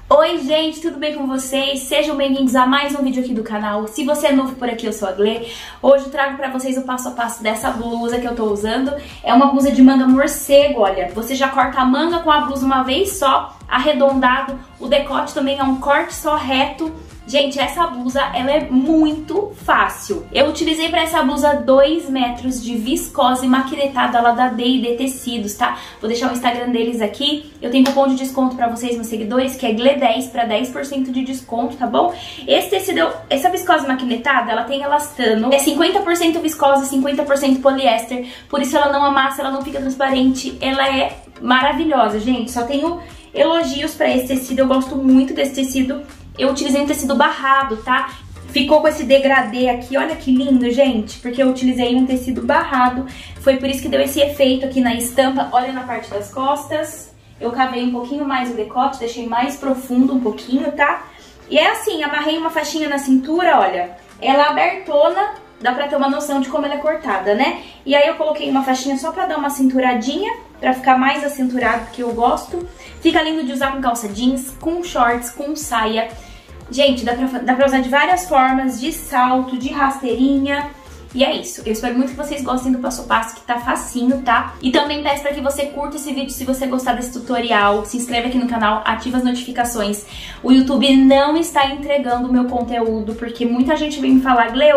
Oi gente, tudo bem com vocês? Sejam bem-vindos a mais um vídeo aqui do canal. Se você é novo por aqui, eu sou a Glê. Hoje eu trago pra vocês o passo a passo dessa blusa que eu tô usando. É uma blusa de manga morcego, olha. Você já corta a manga com a blusa uma vez só, arredondado. O decote também é um corte só reto. Gente, essa blusa, ela é muito fácil. Eu utilizei pra essa blusa 2 metros de viscose maquinetada lá da D&D Tecidos, tá? Vou deixar o Instagram deles aqui. Eu tenho cupom de desconto pra vocês, meus seguidores, que é GLE10 pra 10% de desconto, tá bom? Esse tecido, essa viscose maquinetada, ela tem elastano. É 50% viscose, 50% poliéster. Por isso ela não amassa, ela não fica transparente. Ela é maravilhosa, gente. Só tenho elogios pra esse tecido. Eu gosto muito desse tecido. Eu utilizei um tecido barrado, tá? Ficou com esse degradê aqui, olha que lindo, gente. Porque eu utilizei um tecido barrado. Foi por isso que deu esse efeito aqui na estampa. Olha na parte das costas. Eu cavei um pouquinho mais o decote, deixei mais profundo um pouquinho, tá? E é assim, amarrei uma faixinha na cintura, olha. Ela abertona, dá pra ter uma noção de como ela é cortada, né? E aí eu coloquei uma faixinha só pra dar uma cinturadinha, pra ficar mais acinturado, porque eu gosto. Fica lindo de usar com calça jeans, com shorts, com saia. Gente, dá pra usar de várias formas, de salto, de rasteirinha. E é isso. Eu espero muito que vocês gostem do passo a passo, que tá facinho, tá? E também peço pra que você curta esse vídeo se você gostar desse tutorial. Se inscreve aqui no canal, ativa as notificações. O YouTube não está entregando o meu conteúdo, porque muita gente vem me falar, Glê,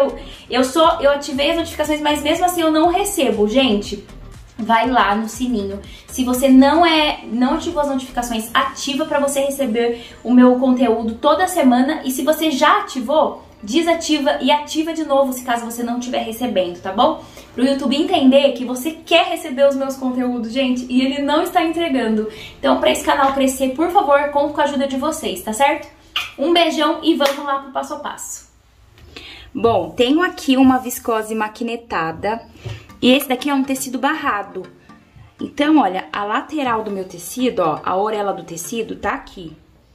eu ativei as notificações, mas mesmo assim eu não recebo, gente. Vai lá no sininho. Se você não ativou as notificações, ativa pra você receber o meu conteúdo toda semana. E se você já ativou, desativa e ativa de novo se caso você não estiver recebendo, tá bom? Pro YouTube entender que você quer receber os meus conteúdos, gente, e ele não está entregando. Então, pra esse canal crescer, por favor, conto com a ajuda de vocês, tá certo? Um beijão e vamos lá pro passo a passo. Bom, tenho aqui uma viscose maquinetada. E esse daqui é um tecido barrado. Então, olha, a lateral do meu tecido, ó, a orelha do tecido tá aqui,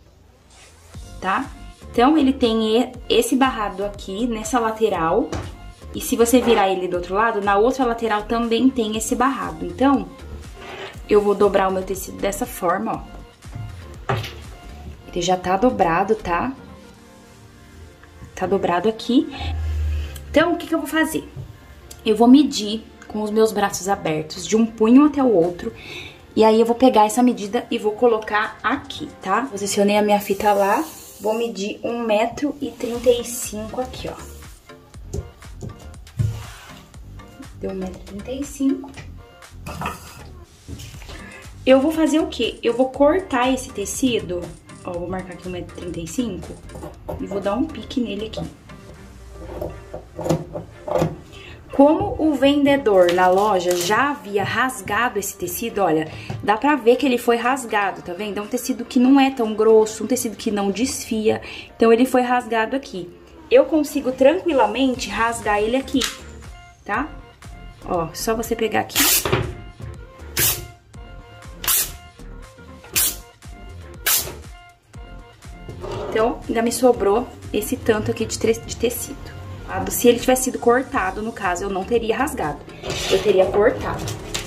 tá? Então, ele tem esse barrado aqui, nessa lateral. E se você virar ele do outro lado, na outra lateral também tem esse barrado. Então, eu vou dobrar o meu tecido dessa forma, ó. Ele já tá dobrado, tá? Tá dobrado aqui. Então, o que eu vou fazer? Eu vou medir com os meus braços abertos, de um punho até o outro. E aí eu vou pegar essa medida e vou colocar aqui, tá? Posicionei a minha fita lá, vou medir 1,35 m aqui, ó. Deu 1,35 m. Eu vou fazer o quê? Eu vou cortar esse tecido, ó, vou marcar aqui 1,35 m e vou dar um pique nele aqui. Como o vendedor na loja já havia rasgado esse tecido, olha, dá pra ver que ele foi rasgado, tá vendo? É um tecido que não é tão grosso, um tecido que não desfia, então ele foi rasgado aqui. Eu consigo tranquilamente rasgar ele aqui, tá? Ó, só você pegar aqui. Então, ainda me sobrou esse tanto aqui de tecido. Se ele tivesse sido cortado, no caso, eu não teria rasgado. Eu teria cortado.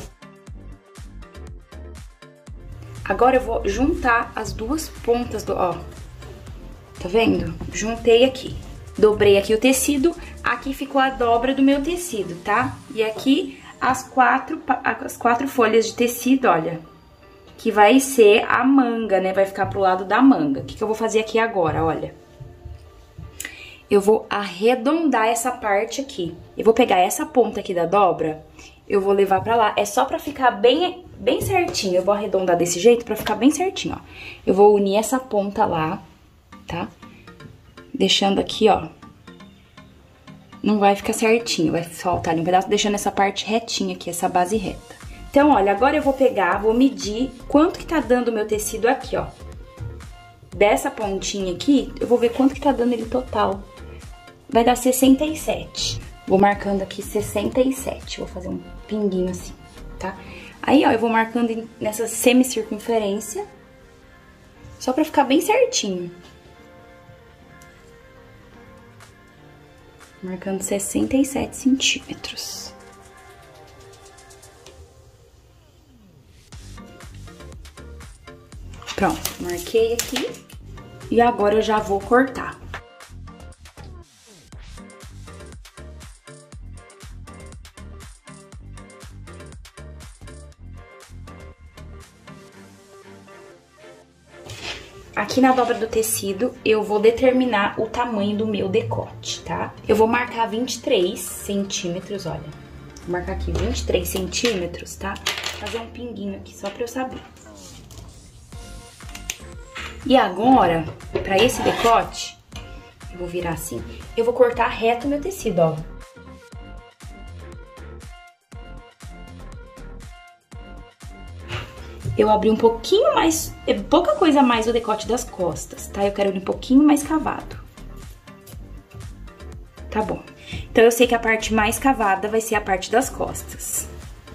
Agora eu vou juntar as duas pontas do... Ó, tá vendo? Juntei aqui. Dobrei aqui o tecido. Aqui ficou a dobra do meu tecido, tá? E aqui as quatro folhas de tecido, olha. Que vai ser a manga, né? Vai ficar pro lado da manga. O que eu vou fazer aqui agora, olha? Eu vou arredondar essa parte aqui. Eu vou pegar essa ponta aqui da dobra, eu vou levar pra lá. É só pra ficar bem certinho. Eu vou arredondar desse jeito pra ficar bem certinho, ó. Eu vou unir essa ponta lá, tá? Deixando aqui, ó. Não vai ficar certinho, vai faltar ali um pedaço, deixando essa parte retinha aqui, essa base reta. Então, olha, agora eu vou pegar, vou medir quanto que tá dando o meu tecido aqui, ó. Dessa pontinha aqui, eu vou ver quanto que tá dando ele total. Vai dar 67. Vou marcando aqui 67. Vou fazer um pinguinho assim, tá? Aí, ó, eu vou marcando nessa semicircunferência. Só pra ficar bem certinho. Marcando 67 centímetros. Pronto, marquei aqui. E agora eu já vou cortar. Aqui na dobra do tecido, eu vou determinar o tamanho do meu decote, tá? Eu vou marcar 23 centímetros, olha. Vou marcar aqui 23 centímetros, tá? Fazer um pinguinho aqui, só pra eu saber. E agora, pra esse decote, eu vou virar assim, eu vou cortar reto o meu tecido, ó. Eu abri um pouquinho mais, pouca coisa a mais o decote das costas, tá? Eu quero ele um pouquinho mais cavado. Tá bom. Então, eu sei que a parte mais cavada vai ser a parte das costas.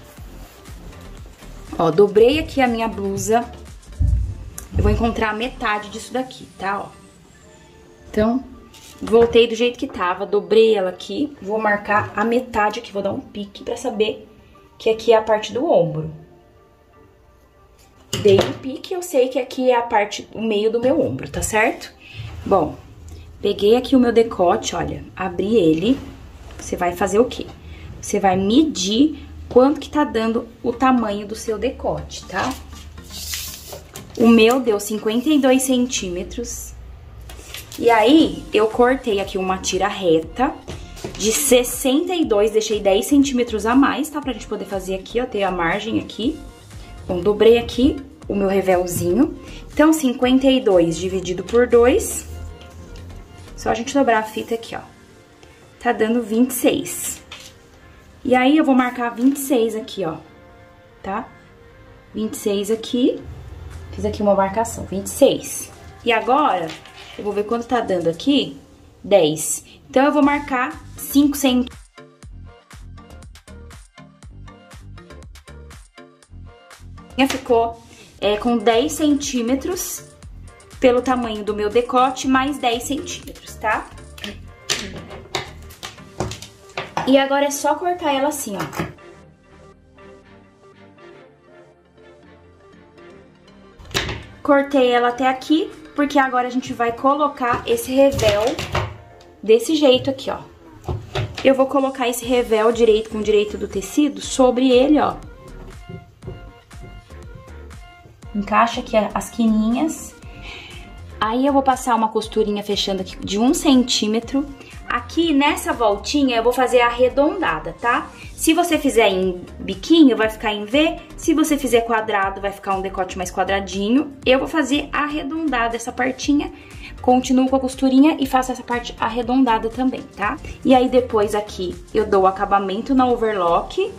Ó, dobrei aqui a minha blusa. Eu vou encontrar a metade disso daqui, tá? Ó. Então, voltei do jeito que tava, dobrei ela aqui. Vou marcar a metade aqui, vou dar um pique pra saber que aqui é a parte do ombro. Dei um pique, eu sei que aqui é a parte, o meio do meu ombro, tá certo? Bom, peguei aqui o meu decote, olha, abri ele. Você vai fazer o quê? Você vai medir quanto que tá dando o tamanho do seu decote, tá? O meu deu 52 centímetros. E aí, eu cortei aqui uma tira reta de 62, deixei 10 centímetros a mais, tá? Pra gente poder fazer aqui, ó, ter a margem aqui. Bom, dobrei aqui o meu revelzinho. Então, 52 dividido por 2. Só a gente dobrar a fita aqui, ó. Tá dando 26. E aí, eu vou marcar 26 aqui, ó. Tá? 26 aqui. Fiz aqui uma marcação, 26. E agora, eu vou ver quanto tá dando aqui. 10. Então, eu vou marcar 5 centímetros. Ficou com 10 centímetros pelo tamanho do meu decote, mais 10 centímetros, tá? E agora é só cortar ela assim, ó. Cortei ela até aqui, porque agora a gente vai colocar esse revel desse jeito aqui, ó. Eu vou colocar esse revel direito com direito do tecido sobre ele, ó. Encaixa aqui as quininhas. Aí eu vou passar uma costurinha fechando aqui de 1 centímetro. Aqui nessa voltinha eu vou fazer arredondada, tá? Se você fizer em biquinho, vai ficar em V. Se você fizer quadrado, vai ficar um decote mais quadradinho. Eu vou fazer arredondada essa partinha. Continuo com a costurinha e faço essa parte arredondada também, tá? E aí depois aqui eu dou o acabamento na overlock.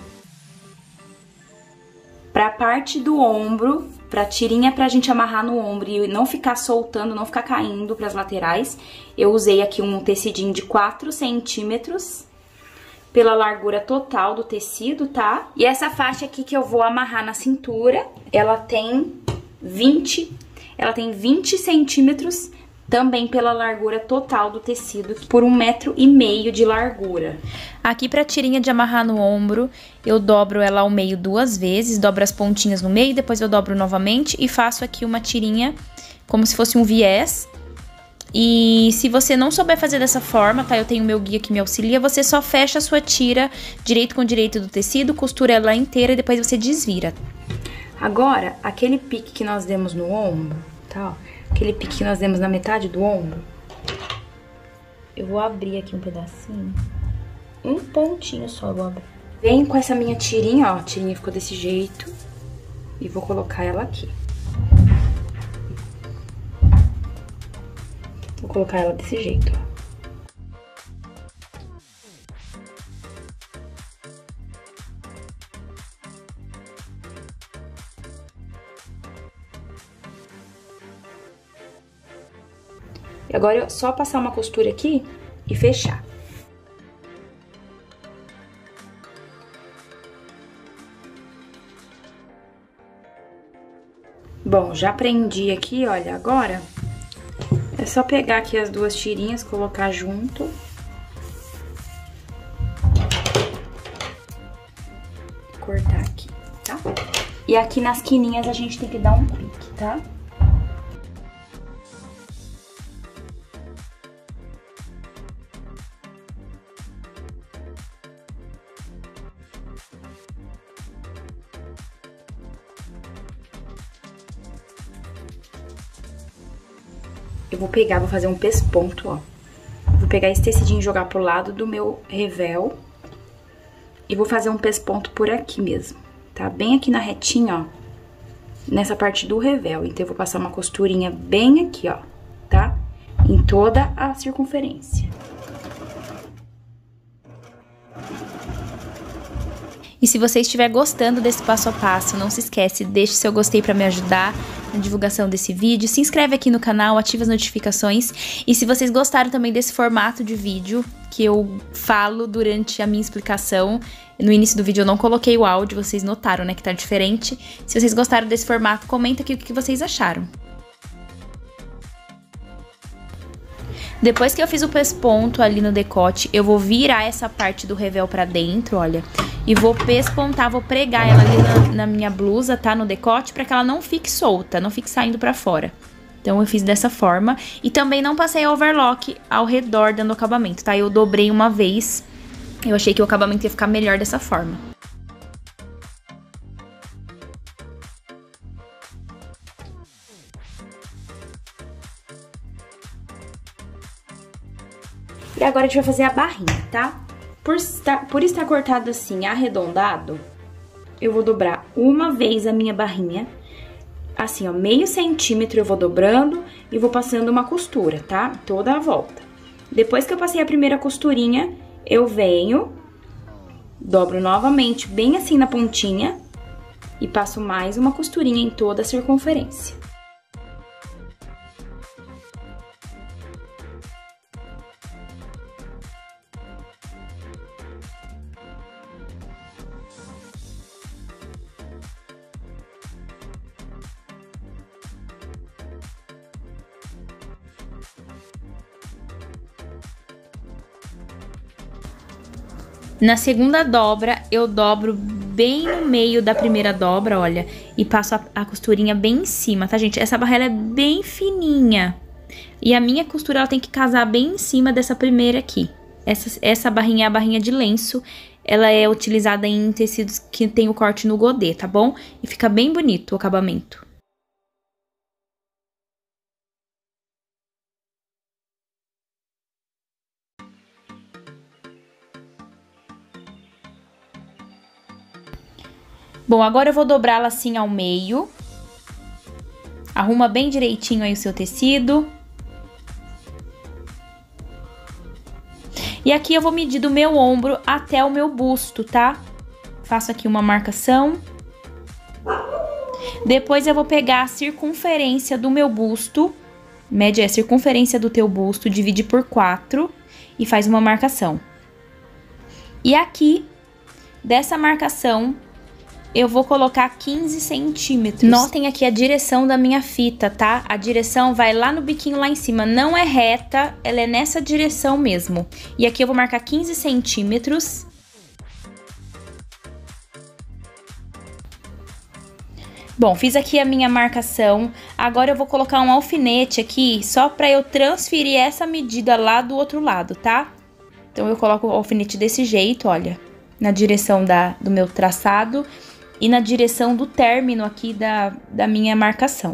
Pra parte do ombro, pra tirinha pra gente amarrar no ombro e não ficar soltando, não ficar caindo pras laterais, eu usei aqui um tecidinho de 4 centímetros pela largura total do tecido, tá? E essa faixa aqui que eu vou amarrar na cintura, ela tem 20 centímetros também pela largura total do tecido, por 1,5 m de largura. Aqui pra tirinha de amarrar no ombro, eu dobro ela ao meio 2 vezes, dobro as pontinhas no meio, depois eu dobro novamente e faço aqui uma tirinha como se fosse um viés. E se você não souber fazer dessa forma, tá? Eu tenho meu guia que me auxilia, você só fecha a sua tira direito com direito do tecido, costura ela inteira e depois você desvira. Agora, aquele pique que nós demos no ombro, tá? Aquele pique que nós demos na metade do ombro, eu vou abrir aqui um pedacinho, um pontinho só eu vou abrir. Venho com essa minha tirinha, ó, a tirinha ficou desse jeito, e vou colocar ela aqui. Vou colocar ela desse jeito, ó. E agora é só passar uma costura aqui e fechar. Bom, já prendi aqui, olha, agora é só pegar aqui as duas tirinhas, colocar junto. Cortar aqui, tá? E aqui nas quininhas a gente tem que dar um clique, tá? eu vou pegar, vou fazer um pesponto, ó. Vou pegar esse tecidinho e jogar pro lado do meu revel. E vou fazer um pesponto por aqui mesmo, tá? Bem aqui na retinha, ó. Nessa parte do revel. Então, eu vou passar uma costurinha bem aqui, ó, tá? Em toda a circunferência. E se você estiver gostando desse passo a passo, não se esquece, deixe seu gostei para me ajudar na divulgação desse vídeo. Se inscreve aqui no canal, ativa as notificações. E se vocês gostaram também desse formato de vídeo que eu falo durante a minha explicação, no início do vídeo eu não coloquei o áudio, vocês notaram, né, que tá diferente. Se vocês gostaram desse formato, comenta aqui o que vocês acharam. Depois que eu fiz o pesponto ali no decote, eu vou virar essa parte do revel pra dentro, olha. E vou pespontar, vou pregar ela ali na minha blusa, tá? No decote, pra que ela não fique solta, não fique saindo pra fora. Então, eu fiz dessa forma. E também não passei overlock ao redor dando acabamento, tá? Eu dobrei uma vez. Eu achei que o acabamento ia ficar melhor dessa forma. E agora a gente vai fazer a barrinha, tá? Por estar cortado assim, arredondado, eu vou dobrar uma vez a minha barrinha. Assim, ó, meio centímetro eu vou dobrando e vou passando uma costura, tá? Toda a volta. Depois que eu passei a primeira costurinha, eu venho, dobro novamente bem assim na pontinha e passo mais uma costurinha em toda a circunferência. Na segunda dobra, eu dobro bem no meio da primeira dobra, olha, e passo a costurinha bem em cima, tá, gente? Essa barra, ela é bem fininha. E a minha costura, ela tem que casar bem em cima dessa primeira aqui. Essa barrinha é a barrinha de lenço. Ela é utilizada em tecidos que tem o corte no godê, tá bom? E fica bem bonito o acabamento. Bom, agora eu vou dobrá-la assim ao meio. Arruma bem direitinho aí o seu tecido. E aqui eu vou medir do meu ombro até o meu busto, tá? Faço aqui uma marcação. Depois eu vou pegar a circunferência do meu busto. Mede a circunferência do teu busto, divide por 4 e faz uma marcação. E aqui, dessa marcação, eu vou colocar 15 centímetros. Notem aqui a direção da minha fita, tá? A direção vai lá no biquinho lá em cima. Não é reta, ela é nessa direção mesmo. E aqui eu vou marcar 15 centímetros. Bom, fiz aqui a minha marcação. Agora eu vou colocar um alfinete aqui, só pra eu transferir essa medida lá do outro lado, tá? Então, eu coloco o alfinete desse jeito, olha. Na direção do meu traçado. E na direção do término aqui da minha marcação.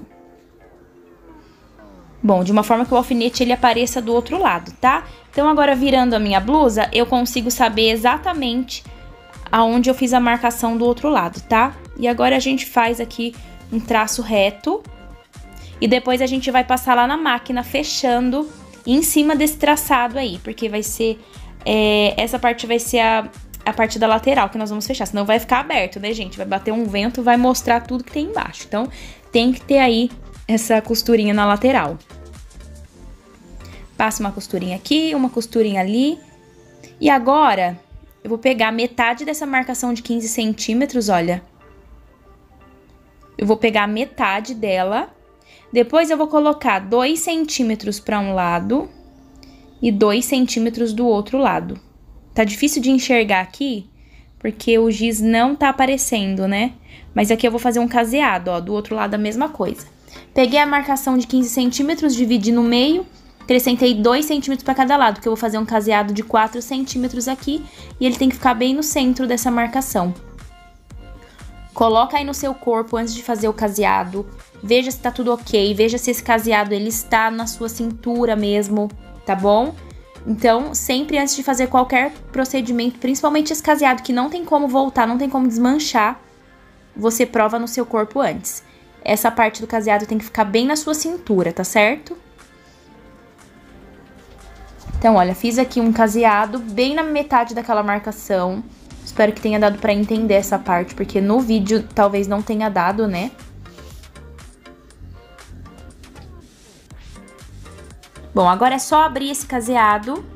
Bom, de uma forma que o alfinete ele apareça do outro lado, tá? Então, agora virando a minha blusa, eu consigo saber exatamente aonde eu fiz a marcação do outro lado, tá? E agora a gente faz aqui um traço reto. E depois a gente vai passar lá na máquina, fechando em cima desse traçado aí. Porque vai ser... essa parte vai ser a parte da lateral que nós vamos fechar, senão vai ficar aberto, né, gente? Vai bater um vento, vai mostrar tudo que tem embaixo. Então, tem que ter aí essa costurinha na lateral. Passo uma costurinha aqui, uma costurinha ali. E agora, eu vou pegar metade dessa marcação de 15 centímetros, olha. Eu vou pegar metade dela. Depois, eu vou colocar 2 centímetros para um lado e 2 centímetros do outro lado. Tá difícil de enxergar aqui, porque o giz não tá aparecendo, né? Mas aqui eu vou fazer um caseado, ó, do outro lado a mesma coisa. Peguei a marcação de 15 centímetros, dividi no meio, acrescentei 2 centímetros para cada lado, porque eu vou fazer um caseado de 4 centímetros aqui, e ele tem que ficar bem no centro dessa marcação. Coloca aí no seu corpo, antes de fazer o caseado, veja se tá tudo ok, veja se esse caseado ele está na sua cintura mesmo, tá bom? Então, sempre antes de fazer qualquer procedimento, principalmente esse caseado que não tem como voltar, não tem como desmanchar, você prova no seu corpo antes. Essa parte do caseado tem que ficar bem na sua cintura, tá certo? Então, olha, fiz aqui um caseado bem na metade daquela marcação. Espero que tenha dado pra entender essa parte, porque no vídeo talvez não tenha dado, né? Bom, agora é só abrir esse caseado.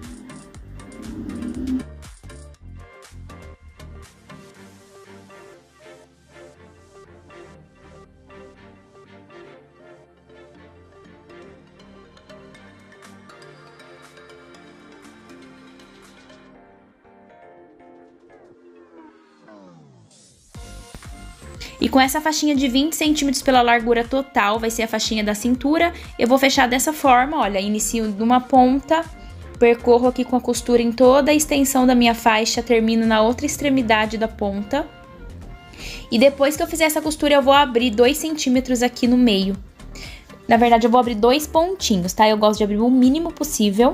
E com essa faixinha de 20 centímetros pela largura total, vai ser a faixinha da cintura, eu vou fechar dessa forma, olha, inicio numa ponta, percorro aqui com a costura em toda a extensão da minha faixa, termino na outra extremidade da ponta. E depois que eu fizer essa costura, eu vou abrir 2 centímetros aqui no meio. Na verdade, eu vou abrir 2 pontinhos, tá? Eu gosto de abrir o mínimo possível.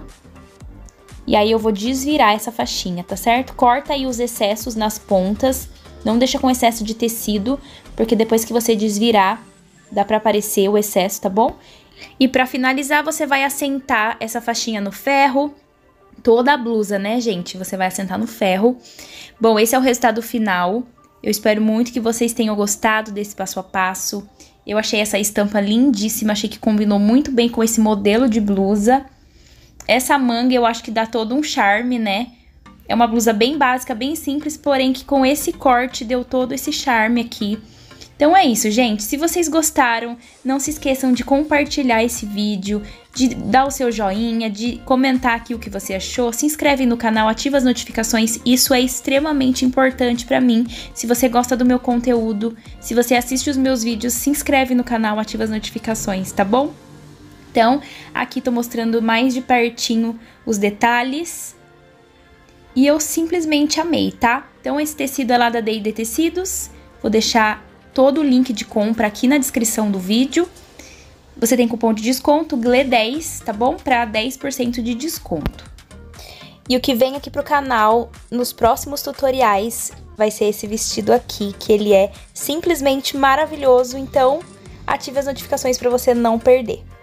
E aí eu vou desvirar essa faixinha, tá certo? Corta aí os excessos nas pontas. Não deixa com excesso de tecido, porque depois que você desvirar, dá pra aparecer o excesso, tá bom? E pra finalizar, você vai assentar essa faixinha no ferro, toda a blusa, né, gente? Você vai assentar no ferro. Bom, esse é o resultado final. Eu espero muito que vocês tenham gostado desse passo a passo. Eu achei essa estampa lindíssima, achei que combinou muito bem com esse modelo de blusa. Essa manga eu acho que dá todo um charme, né? É uma blusa bem básica, bem simples, porém que com esse corte deu todo esse charme aqui. Então é isso, gente. Se vocês gostaram, não se esqueçam de compartilhar esse vídeo, de dar o seu joinha, de comentar aqui o que você achou. Se inscreve no canal, ativa as notificações, isso é extremamente importante pra mim. Se você gosta do meu conteúdo, se você assiste os meus vídeos, se inscreve no canal, ativa as notificações, tá bom? Então, aqui tô mostrando mais de pertinho os detalhes. E eu simplesmente amei, tá? Então, esse tecido é lá da D&D Tecidos. Vou deixar todo o link de compra aqui na descrição do vídeo. Você tem cupom de desconto, GLE10, tá bom? Pra 10% de desconto. E o que vem aqui pro canal, nos próximos tutoriais, vai ser esse vestido aqui, que ele é simplesmente maravilhoso. Então, ative as notificações pra você não perder.